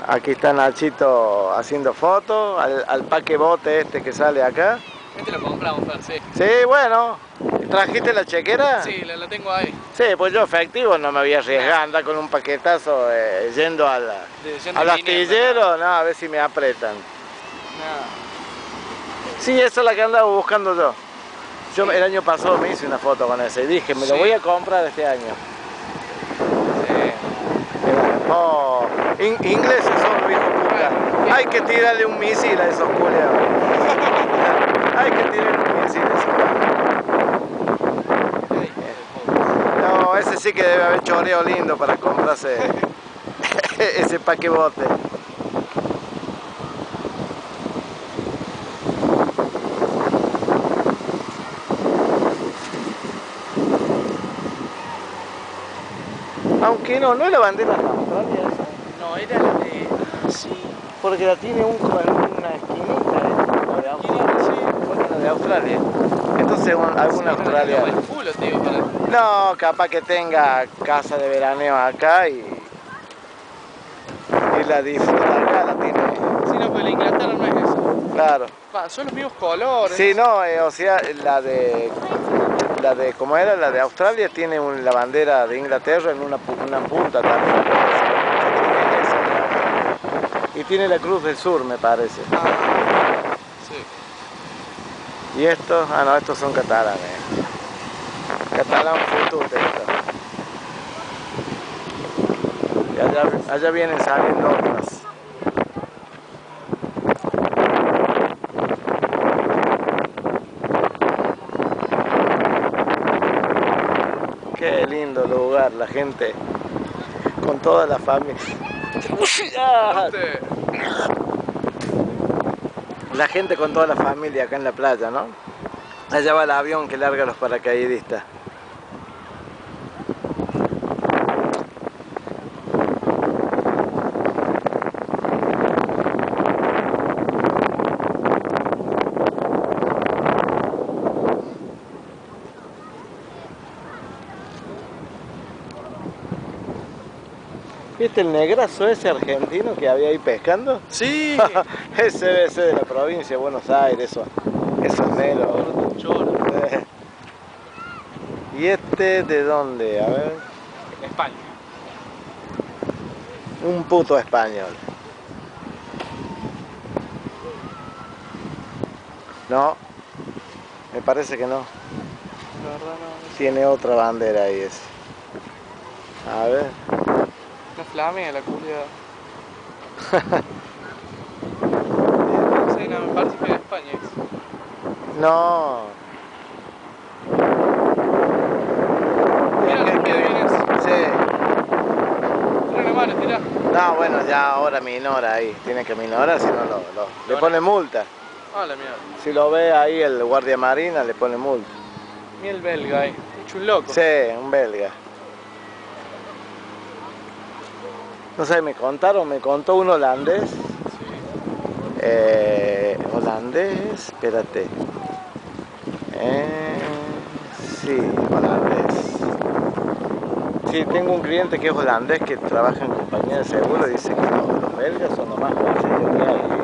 Aquí está Nachito haciendo fotos al paquebote este que sale acá. Este lo compramos, Fer, sí. Sí, bueno. ¿Trajiste la chequera? Sí, la tengo ahí. Sí, pues yo efectivo no me voy a arriesgar, andar con un paquetazo yendo al astillero, no, a ver si me apretan. No. Sí, esa es la que andaba buscando yo. Yo el año pasado me hice una foto con ese y dije, me lo voy a comprar este año. Sí. Oh, ingleses son, viejo puta. Hay que tirarle un misil a esos culeados. Hay que tirarle un misil a esos culeados. No, ese sí que debe haber choreo lindo para comprarse ese paquebote. Aunque no es la bandera de Australia esa. No, era la de... sí. Porque la tiene como en una esquinita, la de Australia. Sí. Bueno, la de Australia. Entonces alguna Australia. No, capaz que tenga casa de veraneo acá y la disfruta acá, la tiene. Sí, no, pero la Inglaterra no es eso. Claro. Son los mismos colores. Sí, no, o sea, la de ¿cómo era? La de Australia tiene la bandera de Inglaterra en una punta también. Y tiene la Cruz del Sur, me parece. Sí. Y estos, no, estos son catalanes. Catalán Futut estos. Y allá vienen saliendo otras. Qué lindo lugar, la gente con toda la familia. La gente con toda la familia acá en la playa, ¿no? Allá va el avión que larga los paracaidistas. ¿Viste el negrazo ese argentino que había ahí pescando? Sí. Ese debe ser de la provincia de Buenos Aires, eso es negro. ¿Y este de dónde? A ver. España. Un puto español. No, me parece que no. La verdad no. Tiene otra bandera ahí ese. A ver. Una flamea la culia. Sí, no, me parece que de España es. No. Mira que vienes. Sí. Tira una mano, tira. No, bueno, ya ahora minora ahí. Tiene que minorar, si no le pone multa. Ah, la mierda. Si lo ve ahí el guardia marina, le pone multa. Mira el belga ahí. Hecho un loco. Sí, un belga. No sé, me contó un holandés. Sí. Holandés, espérate. Sí, holandés. Sí, tengo un cliente que es holandés que trabaja en compañía de seguro y dice que los belgas son los más bolsillos que hay.